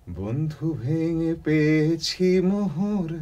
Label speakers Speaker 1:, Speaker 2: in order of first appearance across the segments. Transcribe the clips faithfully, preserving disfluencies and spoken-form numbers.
Speaker 1: বন্ধু ভেঙে পেয়েছি মোহর,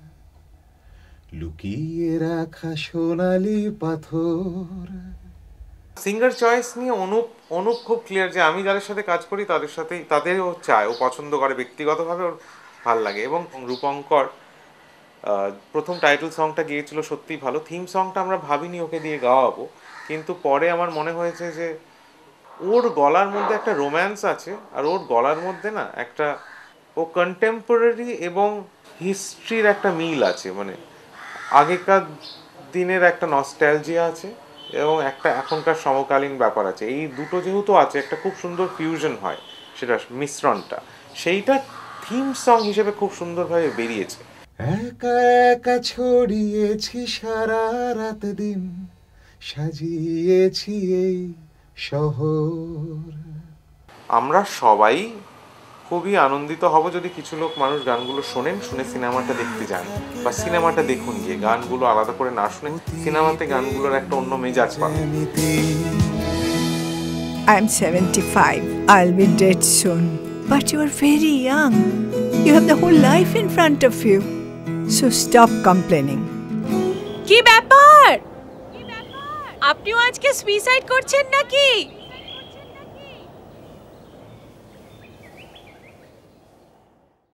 Speaker 1: লুকিয়ে রাখা সোনালি পাথর।
Speaker 2: সিঙ্গার চয়েস নিয়ে অনুপ অনুপ খুব ক্লিয়ার যে আমি যাদের সাথে কাজ করি তাদের সাথেই তাদেরও চায়, ও পছন্দ করে ব্যক্তিগতভাবে, ওর ভাল লাগে। এবং রূপঙ্কর প্রথম টাইটেল সংটা গিয়েছিল সত্যিই ভালো। থিম সংটা আমরা ভাবিনি ওকে দিয়ে গাওয়াবো, কিন্তু পরে আমার মনে হয়েছে যে ওর গলার মধ্যে একটা রোম্যান্স আছে, আর ওর গলার মধ্যে না একটা ও কন্টেম্পোরারি এবং হিস্ট্রির একটা মিল আছে, মানে আগেকার দিনের একটা নস্টালজিয়া আছে এবং একটা এখনকার সমকালীন ব্যাপার আছে। এই দুটো যেহেতু আছে একটা খুব সুন্দর ফিউশন হয়, সেটা মিশ্রণটা সেইটা থিম সং হিসেবে খুব সুন্দরভাবে বেরিয়েছে।
Speaker 1: একা একা ছড়িয়েছি সারা রাত দিন, সাজিয়েছি এই শহর।
Speaker 2: আমরা সবাই খুবই আনন্দিত হব যদি কিছু লোক মানুষ গানগুলো শোনেন, শুনে সিনেমাটা দেখতে যান, বা সিনেমাটা দেখুন গিয়ে, গানগুলো আলাদা করে না শুনে সিনেমাতে গানগুলোর একটা অন্য মেজাজ পাবেন।
Speaker 3: I am seventy-five. I'll be dead soon. But you are very young. You have the whole life in front of you. So stop complaining.
Speaker 4: কি ব্যাপার? আপনিও আজকে সুইসাইড করছেন নাকি?